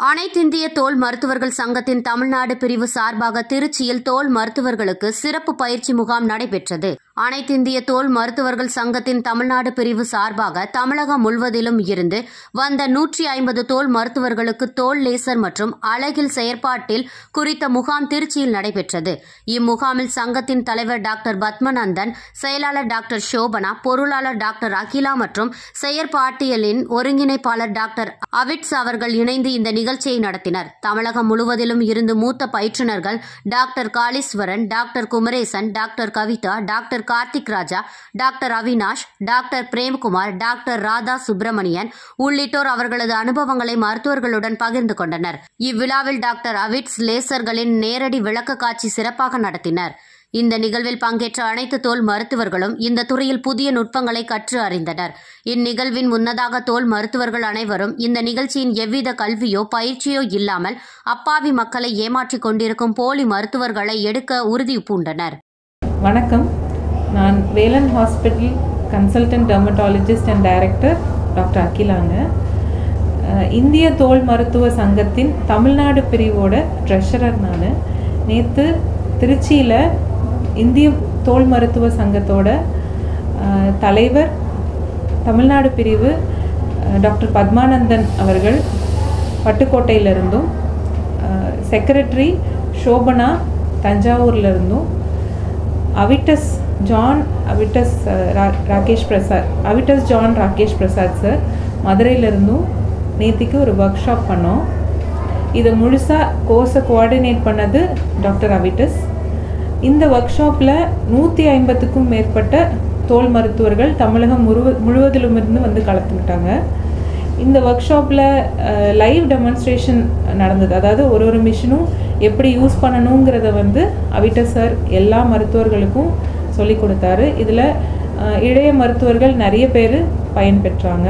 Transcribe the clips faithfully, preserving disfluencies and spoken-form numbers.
அனைத்திந்திய தோல் மருத்துவர்கள் சங்கத்தின் தமிழ்நாடு பிரிவு சார்பாக திருச்சியில் தோல் மருத்துவர்களுக்கு சிறப்பு பயிற்சி முகாம் நடைபெற்றது. அனைத்திந்திய தோல் மருத்துவர்கள் சங்கத்தின் தமிழ்நாடு பிரிவு சார்பாக தமிழகம் முழுவதிலும் இருந்து வந்த நூற்றி ஐம்பது தோல் மருத்துவர்களுக்கு தோல் லேசர் மற்றும் அழகில் செயற்பாட்டில் குறித்த முகாம் திருச்சியில் நடைபெற்றது. இம்முகாமில் சங்கத்தின் தலைவர் டாக்டர் பத்மநந்தன், செயலாளர் டாக்டர் சோபனா, பொருளாளர் டாக்டர் அகிலா மற்றும் செயற்பாட்டியலின் ஒருங்கிணைப்பாளர் டாக்டர் அவிட்ஸ் அவர்கள் இணைந்து இந்த நிகழ்ச்சியை நடத்தினர். தமிழகம் முழுவதிலும் இருந்து மூத்த பயிற்றுநர்கள் doctor Kaleeswaran, doctor Kumaresan, doctor Kavitha, doctor Karthik Raja, doctor Avinash, doctor Premkumar, doctor Radha Subramanian உள்ளிட்டோர் அவர்களது அனுபவங்களை மருத்துவர்களுடன் பகிர்ந்து கொண்டனர். இவ்விழாவில் டாக்டர் அவிட்ஸ் லேசர்களின் நேரடி விளக்க காட்சி சிறப்பாக நடத்தினர். இந்த நிகழ்வில் பங்கேற்ற அனைத்து தோல் மருத்துவர்களும் இந்த துறையில் புதிய நுட்பங்களை கற்று அறிந்தனர். இந்நிகழ்வின் முன்னதாக தோல் மருத்துவர்கள் அனைவரும் இந்த நிகழ்ச்சியின் எவ்வித கல்வியோ பயிற்சியோ இல்லாமல் அப்பாவி மக்களை ஏமாற்றிக் கொண்டிருக்கும் போலி மருத்துவர்களை எடுக்க உறுதி பூண்டனர். வணக்கம், நான் Velan hospital consultant dermatologist and director doctor அகிலாங்க. இந்திய தோல் மருத்துவ சங்கத்தின் தமிழ்நாடு பிரிவோட ட்ரெஷரர் நான். நேற்று திருச்சியில் இந்திய தோல் மருத்துவ சங்கத்தோட தலைவர் தமிழ்நாடு பிரிவு டாக்டர் பத்மானந்தன் அவர்கள் பட்டுக்கோட்டையிலிருந்தும், செக்ரட்டரி சோபனா தஞ்சாவூர்லேருந்தும், Avitus John Avitus Rakesh Prasad Avitus John Rakesh Prasad sir மதுரையிலேருந்தும் நேற்றுக்கு ஒரு ஒர்க் ஷாப் பண்ணோம். இதை முழுசாக கோர்ஸை கோஆர்டினேட் பண்ணது டாக்டர் அவிட்டஸ். இந்த ஒர்க் ஷாப்பில் நூற்றி ஐம்பதுக்கும் மேற்பட்ட தோல் மருத்துவர்கள் தமிழகம் முழுவ முழுவதிலுமிருந்து வந்து கலந்துக்கிட்டாங்க. இந்த ஒர்க் ஷாப்பில் லைவ் டெமான்ஸ்ட்ரேஷன் நடந்தது. அதாவது ஒரு ஒரு மிஷினும் எப்படி யூஸ் பண்ணணுங்கிறத வந்து அவிட்டஸ் சார் எல்லா மருத்துவர்களுக்கும் சொல்லி கொடுத்தாரு. இதில் இளைய மருத்துவர்கள் நிறைய பேர் பயன்பெற்றாங்க.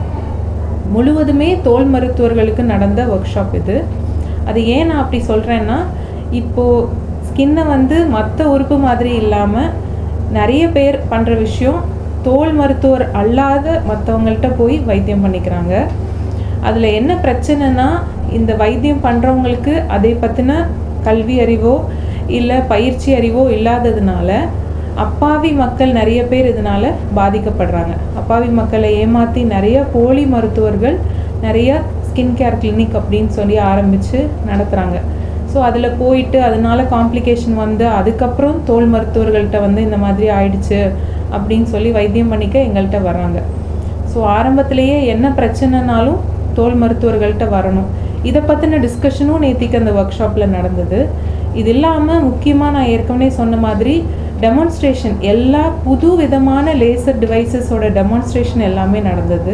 முழுவதுமே தோல் மருத்துவர்களுக்கு நடந்த ஒர்க் ஷாப் இது. அது ஏன் நான் அப்படி சொல்கிறேன்னா, இப்போது ஸ்கின்னை வந்து மற்ற உறுப்பு மாதிரி இல்லாமல் நிறைய பேர் பண்ணுற விஷயம் தோல் மருத்துவர் அல்லாத மற்றவங்கள்ட்ட போய் வைத்தியம் பண்ணிக்கிறாங்க. அதில் என்ன பிரச்சனைனா, இந்த வைத்தியம் பண்ணுறவங்களுக்கு அதை பற்றின கல்வி அறிவோ இல்லை பயிற்சி அறிவோ இல்லாததுனால அப்பாவி மக்கள் நிறைய பேர் இதனால் பாதிக்கப்படுறாங்க. அப்பாவி மக்களை ஏமாற்றி நிறைய போலி மருத்துவர்கள் நிறைய ஸ்கின் கேர் கிளினிக் அப்படின்னு சொல்லி ஆரம்பித்து நடத்துகிறாங்க. ஸோ அதில் போயிட்டு அதனால காம்ப்ளிகேஷன் வந்து அதுக்கப்புறம் தோல் மருத்துவர்கள்ட்ட வந்து இந்த மாதிரி ஆயிடுச்சு அப்படின்னு சொல்லி வைத்தியம் பண்ணிக்க எங்கள்கிட்ட வராங்க. ஸோ ஆரம்பத்திலேயே என்ன பிரச்சனைனாலும் தோல் மருத்துவர்கள்ட்ட வரணும். இதை பற்றின டிஸ்கஷனும் நேற்றுக்கு அந்த ஒர்க் ஷாப்பில் நடந்தது. இது இல்லாமல் முக்கியமாக நான் ஏற்கனவே சொன்ன மாதிரி டெமான்ஸ்ட்ரேஷன், எல்லா புது விதமான லேசர் டிவைசஸோட டெமான்ஸ்ட்ரேஷன் எல்லாமே நடந்தது.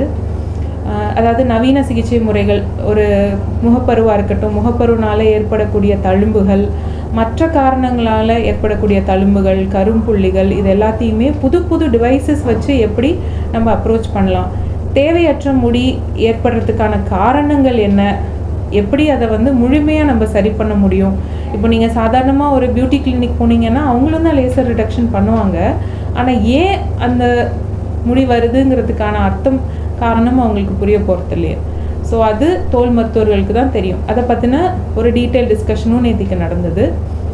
அதாவது நவீன சிகிச்சை முறைகள், ஒரு முகப்பருவாக இருக்கட்டும், முகப்பருவினால் ஏற்படக்கூடிய தழும்புகள், மற்ற காரணங்களால் ஏற்படக்கூடிய தழும்புகள், கரும்புள்ளிகள், இது எல்லாத்தையுமே புது புது டிவைசஸ் வச்சு எப்படி நம்ம அப்ரோச் பண்ணலாம், தேவையற்ற முடி ஏற்படுறதுக்கான காரணங்கள் என்ன, எப்படி அதை வந்து முழுமையாக நம்ம சரி பண்ண முடியும். இப்போ நீங்கள் சாதாரணமாக ஒரு பியூட்டி கிளினிக் போனீங்கன்னா அவங்களும் தான் லேசர் ரிடக்ஷன் பண்ணுவாங்க. ஆனால் ஏன் அந்த முடி வருதுங்கிறதுக்கான அர்த்தம் காரணம் அவங்களுக்கு புரிய போகிறது இல்லையா. ஸோ அது தோல் மருத்துவர்களுக்கு தான் தெரியும். அதை பற்றின ஒரு டீட்டெயில் டிஸ்கஷனும் நேற்றுக்கு நடந்தது.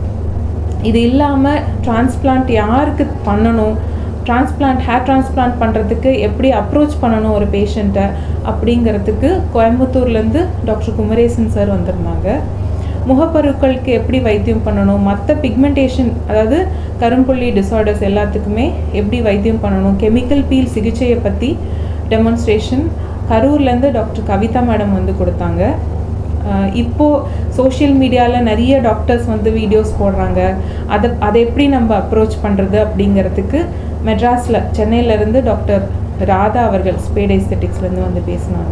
இது இல்லாமல் டிரான்ஸ்பிளான்ட் யாருக்கு பண்ணணும், டிரான்ஸ்பிளான்ட் ஹேர் டிரான்ஸ்பிளான்ட் பண்ணுறதுக்கு எப்படி அப்ரோச் பண்ணணும் ஒரு பேஷண்ட்டை அப்படிங்கிறதுக்கு கோயம்புத்தூர்லேருந்து டாக்டர் குமரேசன் சார் வந்திருந்தாங்க. முகப்பருக்களுக்கு எப்படி வைத்தியம் பண்ணணும், மற்ற பிக்மெண்டேஷன் அதாவது கரும்புள்ளி டிஸார்டர்ஸ் எல்லாத்துக்குமே எப்படி வைத்தியம் பண்ணணும், கெமிக்கல் பீல் சிகிச்சையை பற்றி டெமான்ஸ்ட்ரேஷன் கரூர்லேருந்து டாக்டர் கவிதா மேடம் வந்து கொடுத்தாங்க. இப்போது சோஷியல் மீடியாவில் நிறைய டாக்டர்ஸ் வந்து வீடியோஸ் போடுறாங்க. அதை அதை எப்படி நம்ம அப்ரோச் பண்ணுறது அப்படிங்கிறதுக்கு மெட்ராஸில் சென்னையிலேருந்து டாக்டர் ராதா அவர்கள் ஸ்பேட் எஸ்தெட்டிக்ஸ்லேருந்து வந்து பேசினாங்க.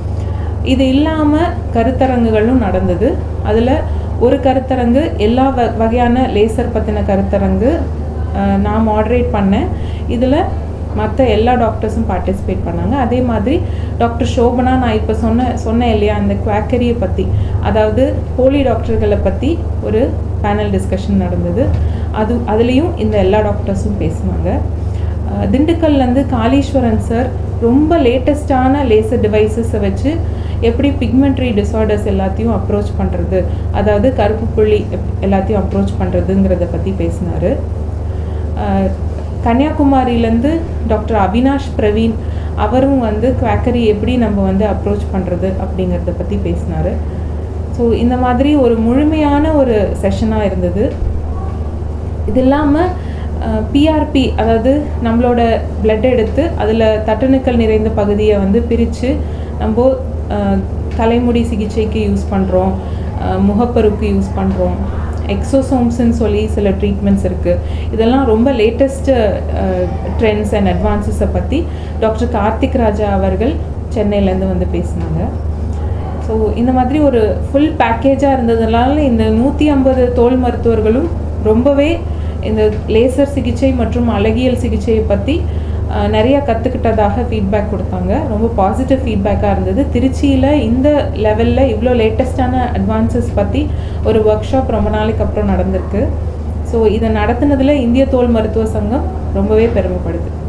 இது இல்லாமல் கருத்தரங்குகளும் நடந்தது. அதில் ஒரு கருத்தரங்கு எல்லா வ வகையான லேசர் பற்றின கருத்தரங்கு நான் மாடரேட் பண்ணேன். இதில் மற்ற எல்லா டாக்டர்ஸும் பார்ட்டிசிபேட் பண்ணாங்க. அதே மாதிரி டாக்டர் சோபனா, நான் இப்போ சொன்ன சொன்னேன் இல்லையா அந்த குவாக்கரியை பற்றி, அதாவது போலி டாக்டர்களை பற்றி ஒரு பேனல் டிஸ்கஷன் நடந்தது. அது அதுலேயும் இந்த எல்லா டாக்டர்ஸும் பேசினாங்க. திண்டுக்கல்லேருந்து காளீஸ்வரன் சார் ரொம்ப லேட்டஸ்டான லேசர் டிவைசஸை வச்சு எப்படி பிக்மெண்ட்ரி டிஸார்டர்ஸ் எல்லாத்தையும் அப்ரோச் பண்ணுறது, அதாவது கருப்பு புள்ளி எல்லாத்தையும் அப்ரோச் பண்ணுறதுங்கிறத பற்றி பேசினார். கன்னியாகுமரியிலேருந்து டாக்டர் அவினாஷ் பிரவீன் அவரும் வந்து குவாக்கரி எப்படி நம்ம வந்து அப்ரோச் பண்ணுறது அப்படிங்கிறத பற்றி பேசினார். ஸோ இந்த மாதிரி ஒரு முழுமையான ஒரு செஷனாக இருந்தது. இது இல்லாமல் பிஆர்பி, அதாவது நம்மளோட பிளட் எடுத்து அதில் தட்டணுக்கள் நிறைந்த பகுதியை வந்து பிரித்து நம்ம தலைமுடி சிகிச்சைக்கு யூஸ் பண்ணுறோம், முகப்பருக்கு யூஸ் பண்ணுறோம், எக்ஸோசோம்ஸ்ன்னு சொல்லி சில ட்ரீட்மெண்ட்ஸ் இருக்குது. இதெல்லாம் ரொம்ப லேட்டஸ்ட்டு ட்ரெண்ட்ஸ் அண்ட் அட்வான்ஸஸை பற்றி டாக்டர் கார்த்திக் ராஜா அவர்கள் சென்னையிலேருந்து வந்து பேசினாங்க. ஸோ இந்த மாதிரி ஒரு ஃபுல் பேக்கேஜாக இருந்ததுனால இந்த நூற்றி ஐம்பது தோல் மருத்துவர்களும் ரொம்பவே இந்த லேசர் சிகிச்சை மற்றும் அழகியல் சிகிச்சையை பற்றி நிறையா கற்றுக்கிட்டதாக ஃபீட்பேக் கொடுத்தாங்க. ரொம்ப பாசிட்டிவ் ஃபீட்பேக்காக இருந்தது. திருச்சியில் இந்த லெவலில் இவ்வளோ லேட்டஸ்டான அட்வான்ஸஸ் பற்றி ஒரு ஒர்க் ஷாப் ரொம்ப நாளைக்கு அப்புறம் நடந்திருக்கு. ஸோ இதை நடத்துனதில் இந்திய தோல் மருத்துவ சங்கம் ரொம்பவே பெருமைப்படுது.